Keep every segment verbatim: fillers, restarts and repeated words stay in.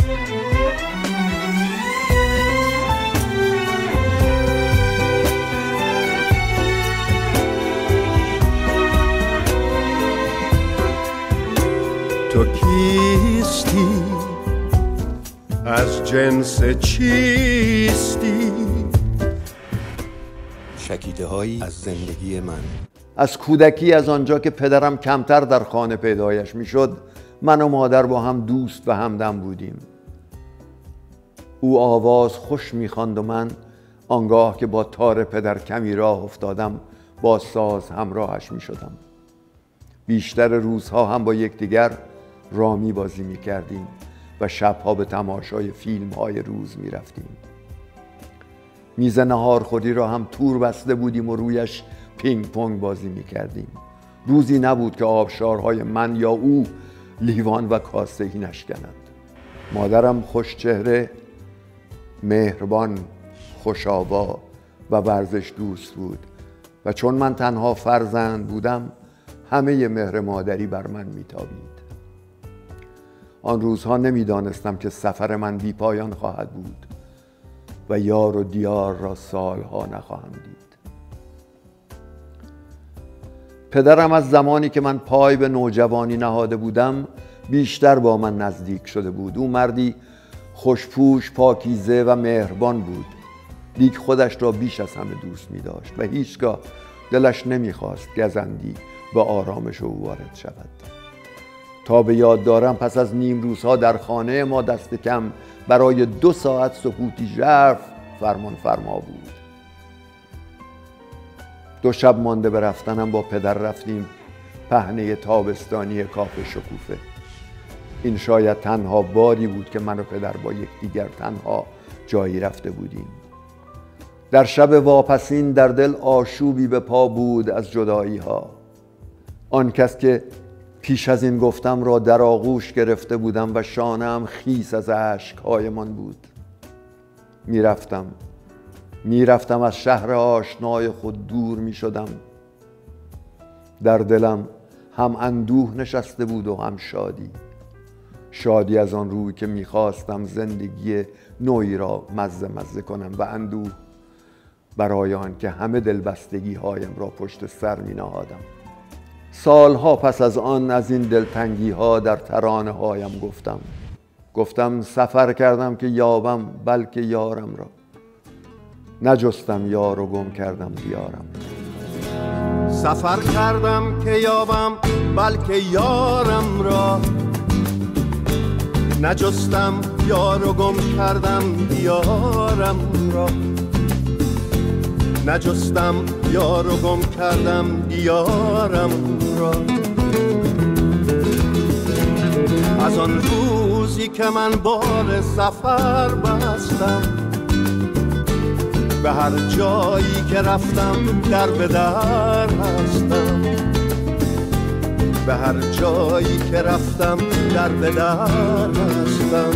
تو کیستی؟ از جنس چیستی؟ شکیده هایی از زندگی من. از کودکی، از آنجا که پدرم کمتر در خانه پیدایش میشد، من و مادر با هم دوست و همدم بودیم. او آواز خوش میخواند و من آنگاه که با تار پدر کمی راه افتادم با ساز همراهش میشدم. بیشتر روزها هم با یکدیگر رامی بازی میکردیم و شبها به تماشای فیلم های روز میرفتیم. میز نهارخوری را هم تور بسته بودیم و رویش پینگ پونگ بازی میکردیم. روزی نبود که آبشارهای من یا او لیوان و کاسه‌ای نشکند. مادرم خوش چهره، مهربان، خوش‌آوا و ورزش دوست بود و چون من تنها فرزند بودم همه مهر مادری بر من میتابید. آن روزها نمیدانستم که سفر من بی پایان خواهد بود و یار و دیار را سالها نخواهم دید. پدرم از زمانی که من پای به نوجوانی نهاده بودم بیشتر با من نزدیک شده بود. او مردی خوشپوش، پاکیزه و مهربان بود. لیک خودش را بیش از همه دوست می داشت و هیچگاه دلش نمی خواست گزندی به آرامش او وارد شود. تا به یاد دارم پس از نیم روزها در خانه ما دست کم برای دو ساعت سکوتی ژرف فرمان فرما بود. دو شب مانده به رفتنم با پدر رفتیم پهنه تابستانی کاخ شکوفه. این شاید تنها باری بود که من و پدر با یکدیگر تنها جایی رفته بودیم. در شب واپسین در دل آشوبی به پا بود از جدایی ها. آن کس که پیش از این گفتم را در آغوش گرفته بودم و شانه‌ام خیس از اشک‌هایمان بود. میرفتم میرفتم از شهر آشنای خود دور میشدم. در دلم هم اندوه نشسته بود و هم شادی. شادی از آن روی که میخواستم زندگی نوعی را مزه مزه کنم و اندوه برای آن که همه دلبستگی هایم را پشت سر می نهادم. سالها پس از آن از این دلتنگی ها در ترانه هایم گفتم گفتم سفر کردم که یابم بلکه یارم را، نجستم یار و گم کردم دیارم. سفر کردم که یابم بلکه یارم را، نجستم یار و گم کردم دیارم را، نجستم یار و گم کردم دیارم را. از آن روزی که من بار سفر بستم، به هر جایی که رفتم در به در هستم، به هر جایی که رفتم در به در هستم.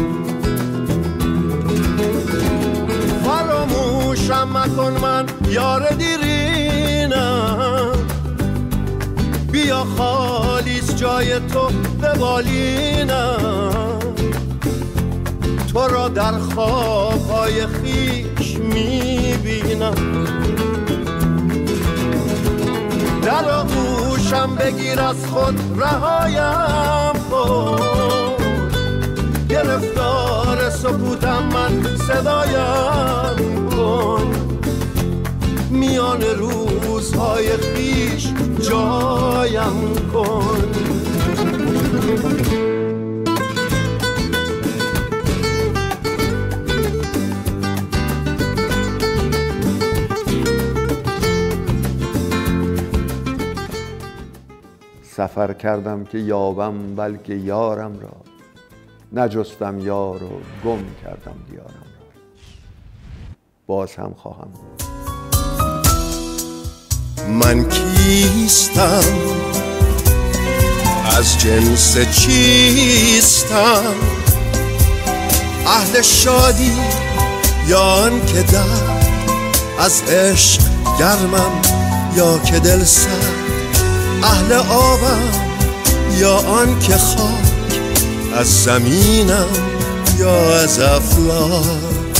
فراموشم مکن من یار دیرینم، بیا خالیست جای تو به بالینم. تو را در خوابهای خیش میبینم، در آغوشم بگیر از خود رهایم کن. گرفتار سکوتم من صدایم کن، میان روزهای خیش جایم کن. سفر کردم که یابم بلکه یارم را، نجستم یار و گم کردم دیارم را. باز هم خواهم بود. من کیستم؟ از جنس چیستم؟ اهل شادی یا آن که در از عشق گرمم یا که دل سرد؟ اهل آبم یا آن که خاک از زمینم یا از افلاک